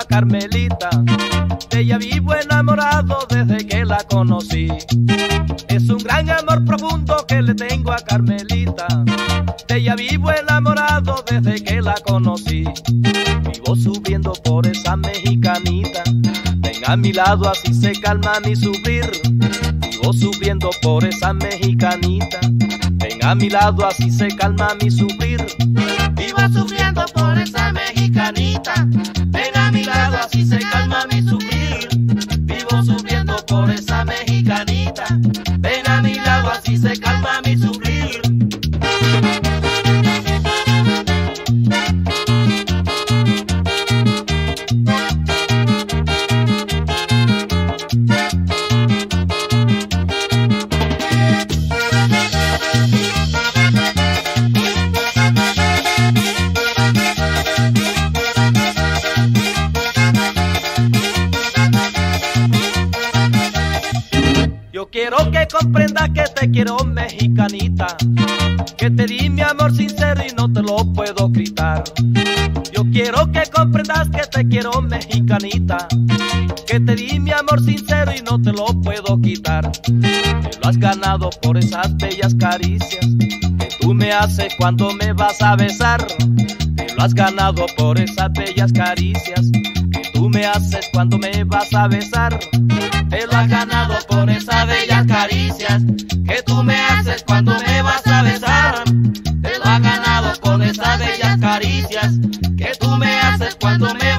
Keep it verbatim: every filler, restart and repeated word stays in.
Carmelita, de ella vivo enamorado desde que la conocí. Es un gran amor profundo que le tengo a Carmelita, de ella vivo enamorado desde que la conocí. Vivo subiendo por esa mexicanita, ven a mi lado así se calma mi sufrir. Vivo subiendo por esa mexicanita, ven a mi lado así se calma mi sufrir. Vivo sufriendo por esa mexicanita, ven a mi lado así se calma mi sufrir. Vivo sufriendo por esa mexicanita, ven a mi lado así se calma mi sufrir. Yo quiero que comprendas que te quiero mexicanita, que te di mi amor sincero y no te lo puedo gritar. Yo quiero que comprendas que te quiero mexicanita, que te di mi amor sincero y no te lo puedo quitar. Te lo has ganado por esas bellas caricias que tú me haces cuando me vas a besar. Te lo has ganado por esas bellas caricias que tú me haces cuando me vas a besar. Te lo has ganado por esas bellas caricias que tú me haces cuando me vas a besar. Te lo has ganado por esas bellas caricias que tú me haces cuando me